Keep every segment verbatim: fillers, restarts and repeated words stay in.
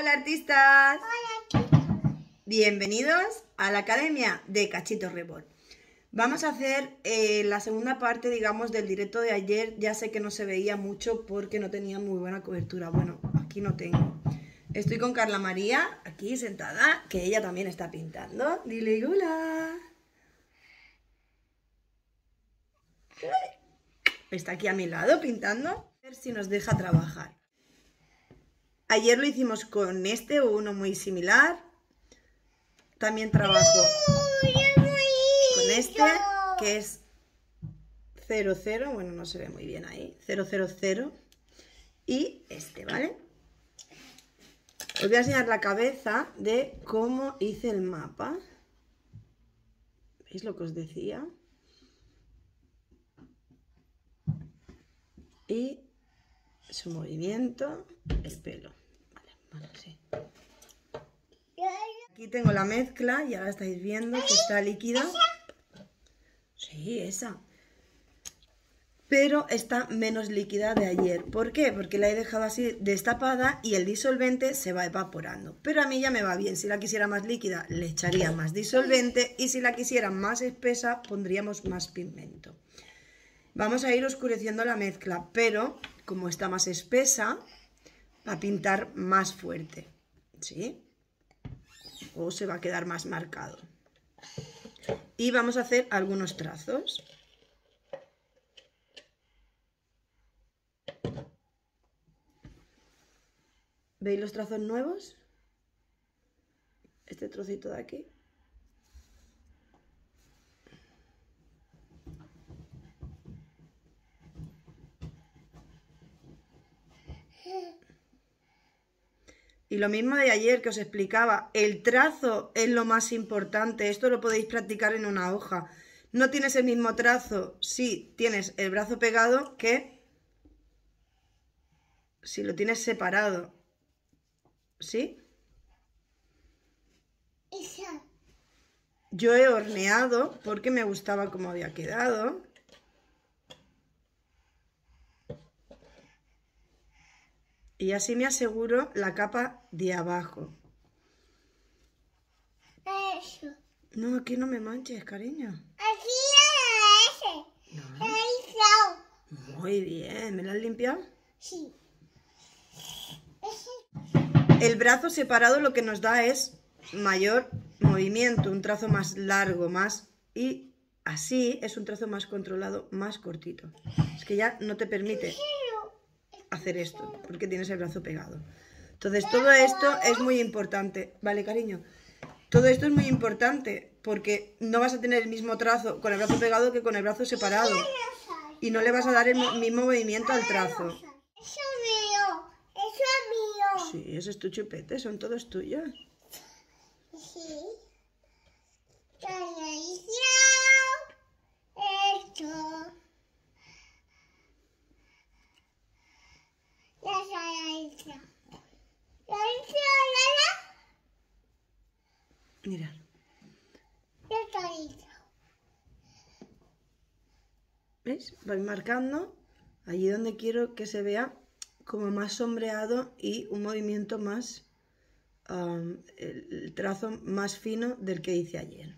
Hola artistas, Hola. bienvenidos a la Academia de Cachito Reborn. Vamos a hacer eh, la segunda parte, digamos, del directo de ayer. Ya sé que no se veía mucho porque no tenía muy buena cobertura. Bueno, aquí no tengo. Estoy con Carla María, aquí sentada, que ella también está pintando. Dile hola. Está aquí a mi lado pintando. A ver si nos deja trabajar. Ayer lo hicimos con este o uno muy similar. También trabajo con este, que es cero cero, bueno, no se ve muy bien ahí, cero cero cero. Y este, ¿vale? Os voy a enseñar la cabeza de cómo hice el mapa. ¿Veis lo que os decía? Y su movimiento, el pelo. Vale, bueno, sí. Aquí tengo la mezcla, ya la estáis viendo que está líquida. Sí, esa. Pero está menos líquida de ayer. ¿Por qué? Porque la he dejado así destapada y el disolvente se va evaporando. Pero a mí ya me va bien. Si la quisiera más líquida, le echaría más disolvente. Y si la quisiera más espesa, pondríamos más pigmento. Vamos a ir oscureciendo la mezcla, pero como está más espesa, va a pintar más fuerte. ¿Sí? O se va a quedar más marcado. Y vamos a hacer algunos trazos. ¿Veis los trazos nuevos? Este trocito de aquí. Y lo mismo de ayer que os explicaba, el trazo es lo más importante. Esto lo podéis practicar en una hoja. No tienes el mismo trazo si tienes el brazo pegado que si lo tienes separado. ¿Sí? Yo he horneado porque me gustaba cómo había quedado. Y así me aseguro la capa de abajo. Eso. No, aquí no me manches, cariño. Aquí era ese. No. Eso. Muy bien, ¿me lo has limpiado? Sí. El brazo separado lo que nos da es mayor movimiento, un trazo más largo, más... Y así es un trazo más controlado, más cortito. Es que ya no te permite hacer esto, porque tienes el brazo pegado. Entonces todo esto es muy importante. Vale, cariño. Todo esto es muy importante, porque no vas a tener el mismo trazo con el brazo pegado que con el brazo separado. Y no le vas a dar el mismo movimiento al trazo. Eso es mío. Eso es mío. Sí, ese es tu chupete, son todos tuyos. Sí. Televisión. Esto. Ya se la hice. ¿La hice ahora? Mira. Ya está hizo. ¿Veis? Voy marcando allí donde quiero que se vea como más sombreado y un movimiento más, um, el, el trazo más fino del que hice ayer.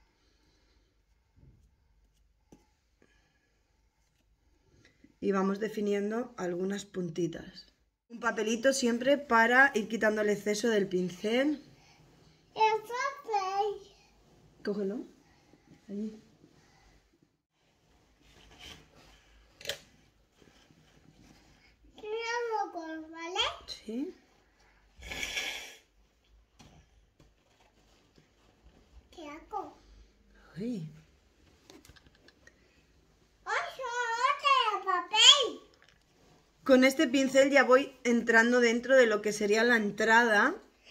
Y vamos definiendo algunas puntitas. Un papelito siempre para ir quitando el exceso del pincel. El papel. Cógelo. Allí. ¿Vale? Sí. ¿Qué hago? Uy. ¡Ocho, otro papel! Con este pincel ya voy entrando dentro de lo que sería la entrada.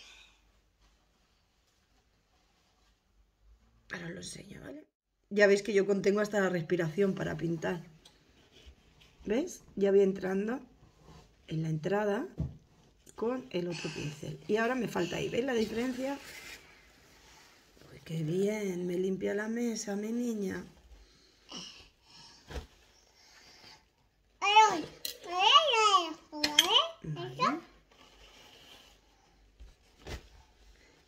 Ahora os lo enseño, ¿vale? Ya veis que yo contengo hasta la respiración para pintar. ¿Ves? Ya voy entrando en la entrada con el otro pincel. Y ahora me falta ahí. ¿Veis la diferencia? Uy, qué bien. Me limpia la mesa, mi niña. Ay, ay, ay, ay, Vale.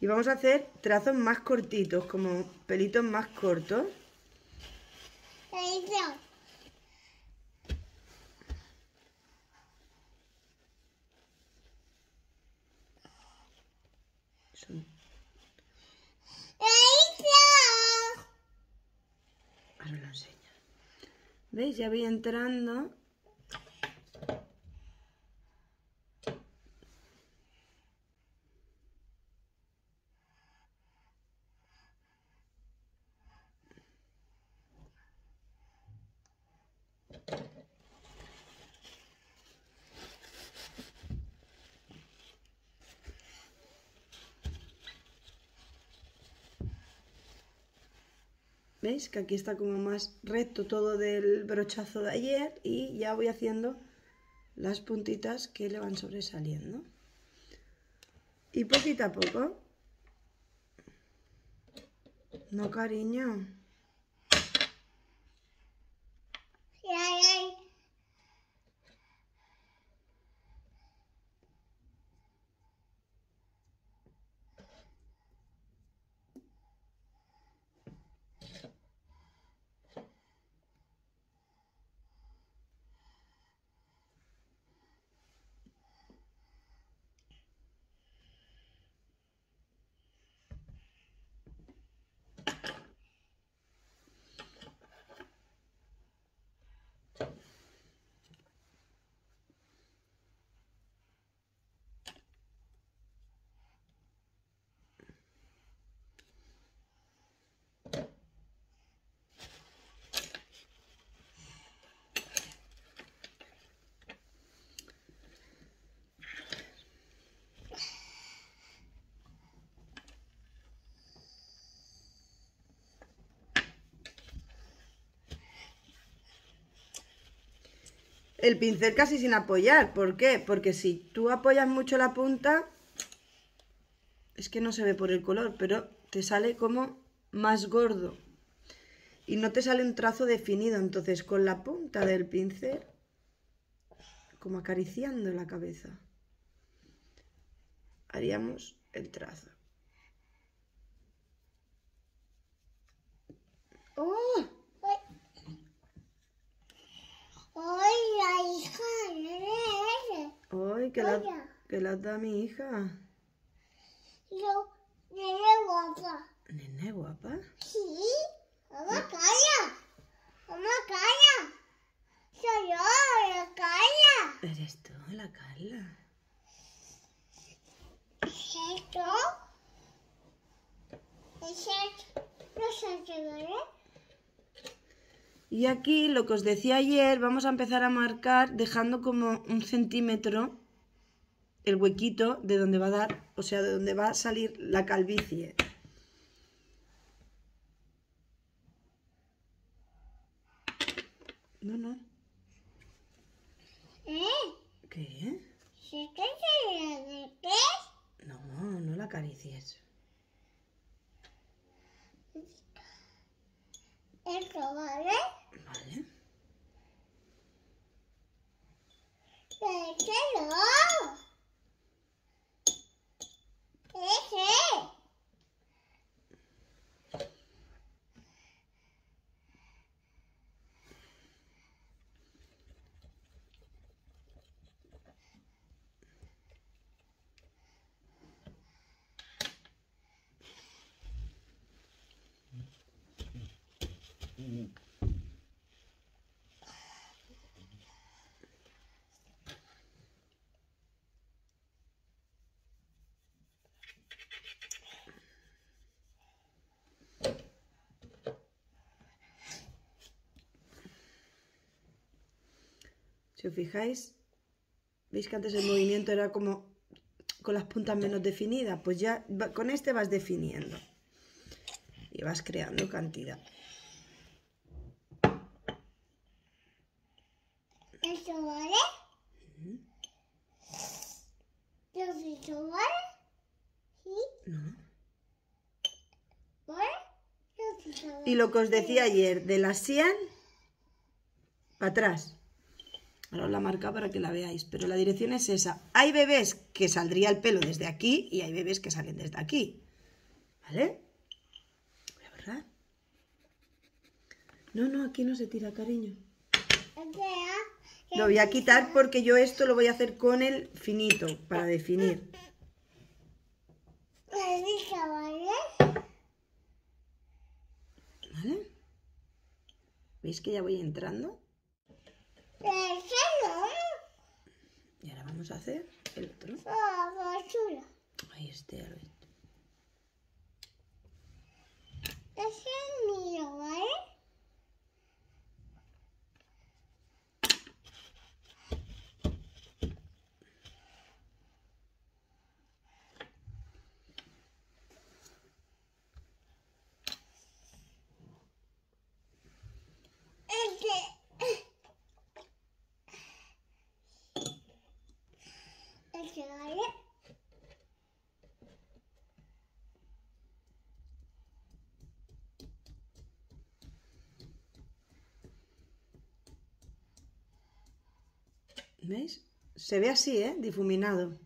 vamos a hacer trazos más cortitos, como pelitos más cortos. Edición. Son... Edición. Ahora lo enseño. ¿Veis? Ya voy entrando. ¿Veis? Que aquí está como más recto todo del brochazo de ayer y ya voy haciendo las puntitas que le van sobresaliendo. Y poquito a poco. No, cariño. Ay, ay. El pincel casi sin apoyar. ¿Por qué? Porque si tú apoyas mucho la punta, es que no se ve por el color, pero te sale como más gordo. Y no te sale un trazo definido. Entonces con la punta del pincel, como acariciando la cabeza, haríamos el trazo. ¡Oh! Ay, la hija, nene, ¡Ay, que la, que la da mi hija! yo, nene guapa. ¿Nene guapa? Sí, mamá, calla. Mamá, calla. Soy yo, la calla. ¿Eres tú, la Carla? ¿Esto? ¿Es esto? ¿No se te Y aquí, lo que os decía ayer, vamos a empezar a marcar dejando como un centímetro el huequito de donde va a dar, o sea, de donde va a salir la calvicie. No, no. ¿Eh? ¿Qué? ¿Se te se de qué? No, no la acaricies. ¿Esto vale? Vale. ¿Ese no? ¿Ese? Si os fijáis, veis que antes el movimiento era como con las puntas menos definidas, pues ya con este vas definiendo y vas creando cantidad. ¿Esto vale? ¿Mm? ¿Esto vale? ¿Sí? No. ¿Vale? ¿Esto vale? Y lo que os decía ayer, de la sien para atrás. Ahora os la marca para que la veáis, pero la dirección es esa. Hay bebés que saldría el pelo desde aquí y hay bebés que salen desde aquí. ¿Vale? Voy a borrar. No, no, aquí no se tira, cariño. Lo voy a quitar porque yo esto lo voy a hacer con el finito, para definir. ¿Vale? ¿Veis que ya voy entrando? Y ahora vamos a hacer el otro. Ahí está, ya lo he hecho. Ese es mío, ¿vale? ¿Vale? ¿Veis? Se ve así, ¿eh? Difuminado.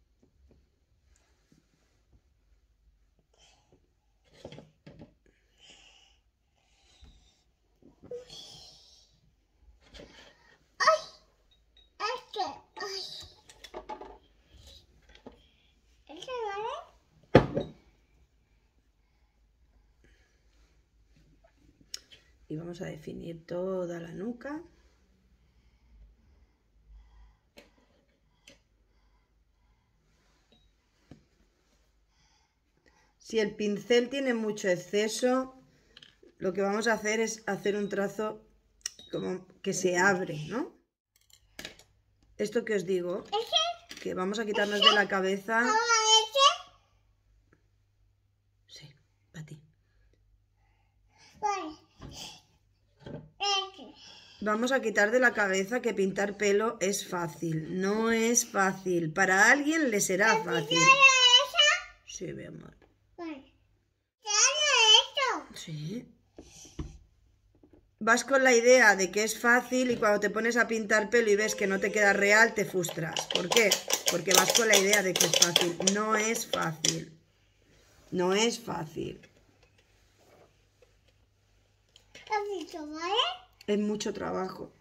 Y vamos a definir toda la nuca. Si el pincel tiene mucho exceso, lo que vamos a hacer es hacer un trazo como que se abre, ¿no? Esto que os digo, que vamos a quitarnos de la cabeza. Sí, para ti. Vamos a quitar de la cabeza que pintar pelo es fácil. No es fácil. Para alguien le será fácil. Sí, mi amor. Sí. Vas con la idea de que es fácil y cuando te pones a pintar pelo y ves que no te queda real, te frustras. ¿Por qué? Porque vas con la idea de que es fácil. No es fácil. No es fácil. Es mucho trabajo.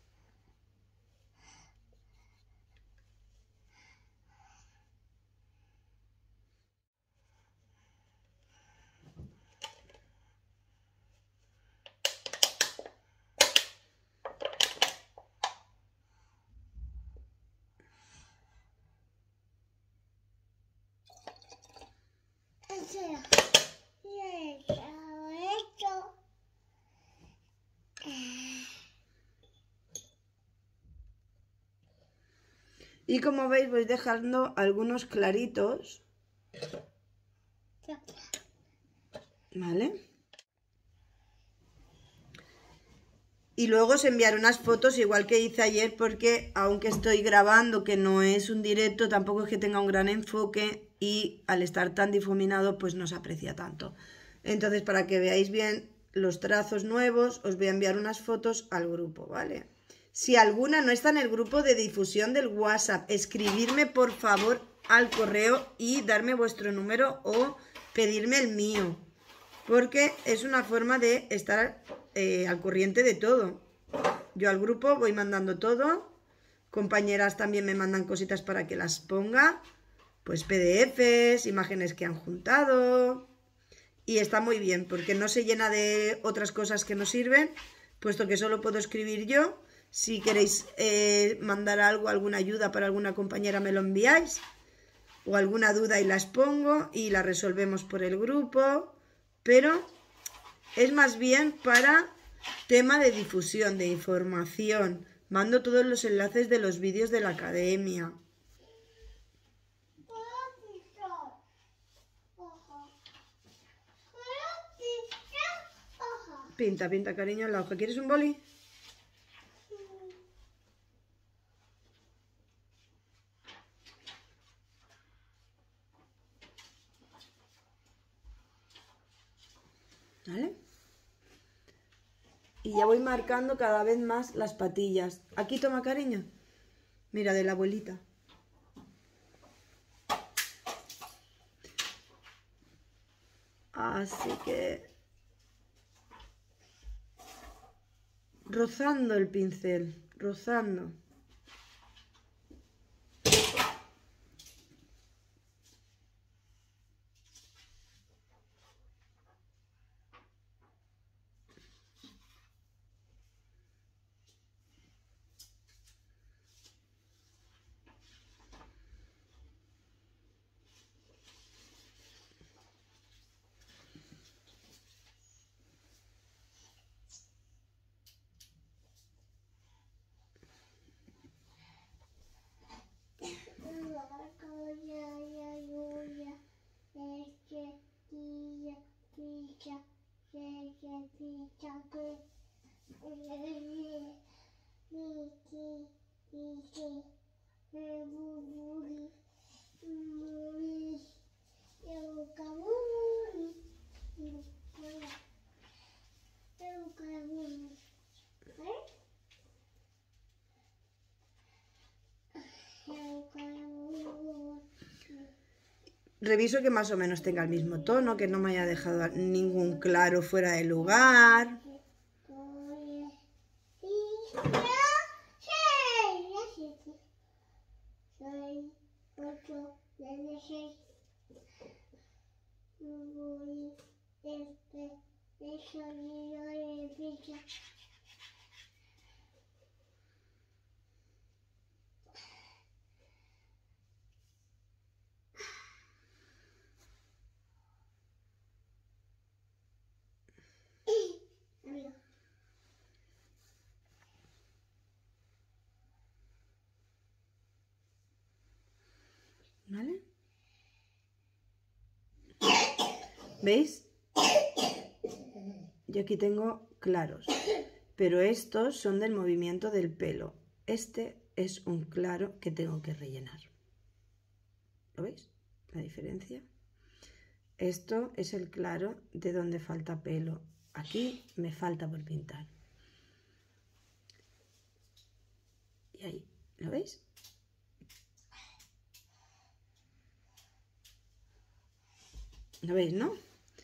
Y como veis voy dejando algunos claritos, ¿vale? Y luego os enviaré unas fotos igual que hice ayer porque aunque estoy grabando que no es un directo, tampoco es que tenga un gran enfoque y al estar tan difuminado pues no se aprecia tanto. Entonces para que veáis bien los trazos nuevos os voy a enviar unas fotos al grupo, ¿vale? Si alguna no está en el grupo de difusión del WhatsApp, escribirme por favor al correo y darme vuestro número o pedirme el mío, porque es una forma de estar eh, al corriente de todo. Yo al grupo voy mandando todo, compañeras también me mandan cositas para que las ponga, pues P D Efes, imágenes que han juntado, y está muy bien porque no se llena de otras cosas que no sirven, puesto que solo puedo escribir yo. Si queréis eh, mandar algo, alguna ayuda para alguna compañera, me lo enviáis. O alguna duda y las pongo y la resolvemos por el grupo. Pero es más bien para tema de difusión, de información. Mando todos los enlaces de los vídeos de la academia. Pinta, pinta, cariño, en la hoja. ¿Quieres un boli? ¿Vale? Y ya voy marcando cada vez más las patillas. Aquí toma, cariño. Mira, de la abuelita. Así que rozando el pincel, rozando. Reviso que más o menos tenga el mismo tono, que no me haya dejado ningún claro fuera de lugar. ¿Vale? ¿Veis? Y aquí tengo claros, pero estos son del movimiento del pelo. Este es un claro que tengo que rellenar. ¿Lo veis? La diferencia. Esto es el claro de donde falta pelo. Aquí me falta por pintar. Y ahí, ¿lo veis? ¿Lo veis, no?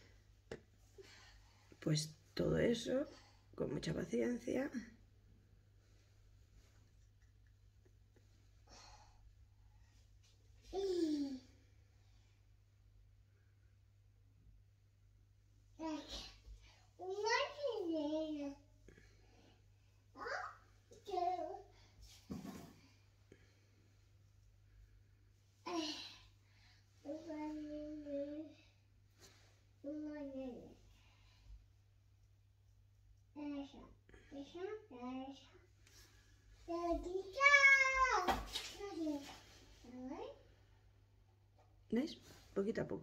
Pues todo eso, con mucha paciencia. ¿Veis? Poquito a poco.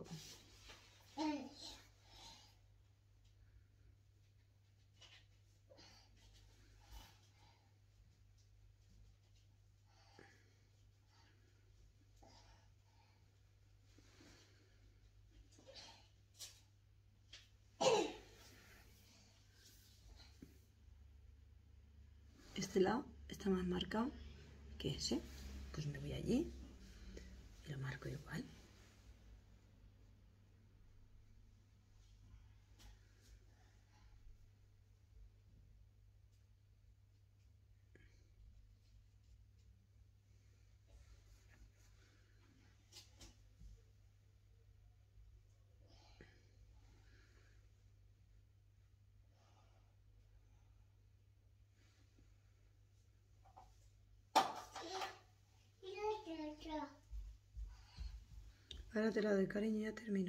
Este lado está más marcado que ese. Pues me voy allí y lo marco igual. Ahora te la doy, cariño, ya termino.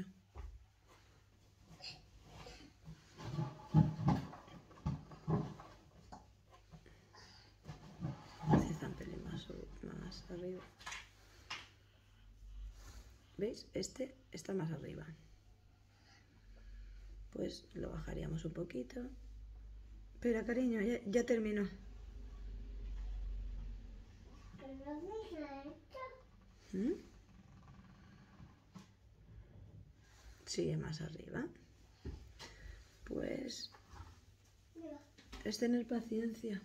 Así está un pelín más, más arriba. ¿Veis? Este está más arriba. Pues lo bajaríamos un poquito. Espera, cariño, ya, ya termino. ¿Mm? Sigue más arriba. Pues es tener paciencia.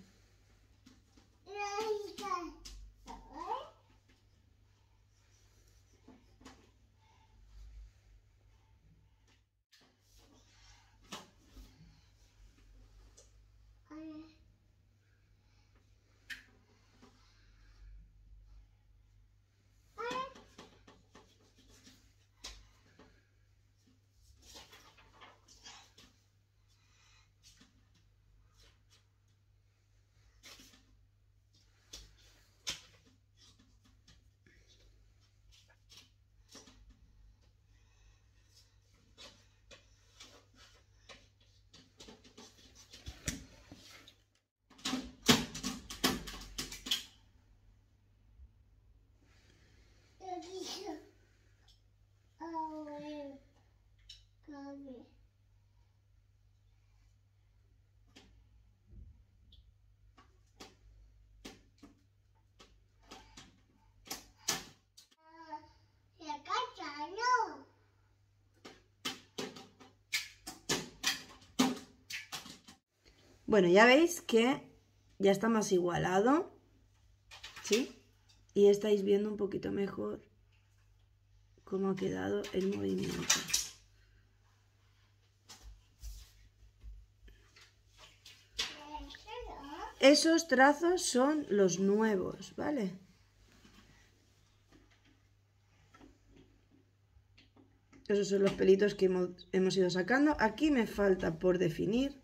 Bueno, ya veis que ya está más igualado, ¿sí? Y estáis viendo un poquito mejor cómo ha quedado el movimiento. Esos trazos son los nuevos, ¿vale? Esos son los pelitos que hemos, hemos ido sacando. Aquí me falta por definir.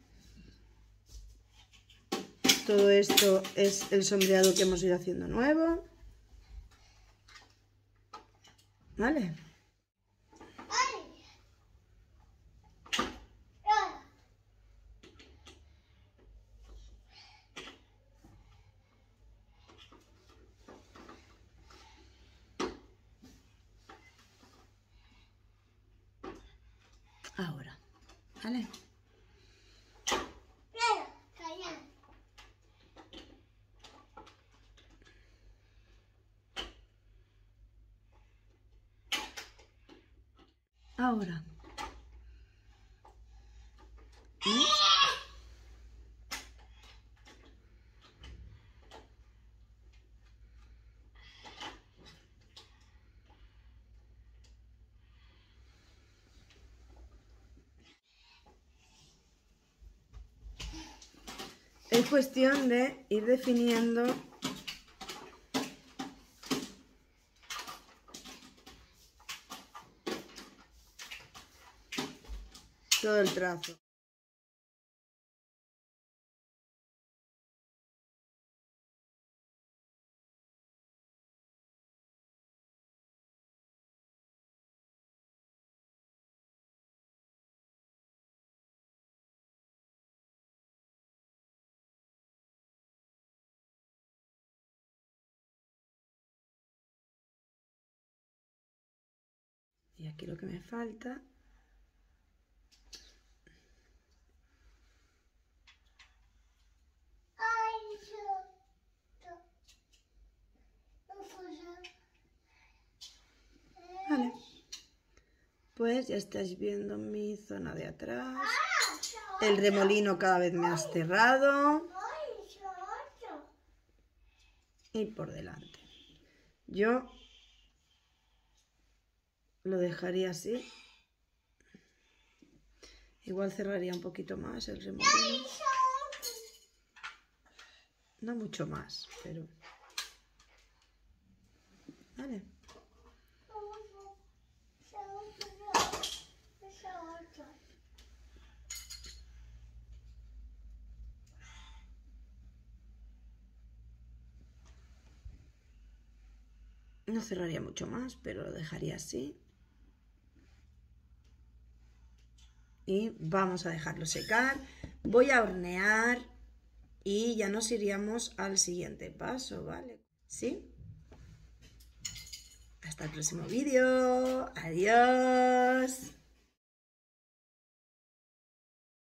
Todo esto es el sombreado que hemos ido haciendo nuevo. ¿Vale? Ahora, ¿vale? Ahora. ¿Mm? Es cuestión de ir definiendo todo el trazo. Y aquí lo que me falta vale, pues ya estáis viendo mi zona de atrás. El remolino cada vez más cerrado y por delante. Yo lo dejaría así. Igual cerraría un poquito más el remolino. No mucho más, pero... Vale. No cerraría mucho más, pero lo dejaría así. Y vamos a dejarlo secar. Voy a hornear y ya nos iríamos al siguiente paso, ¿vale? ¿Sí? Hasta el próximo vídeo. Adiós.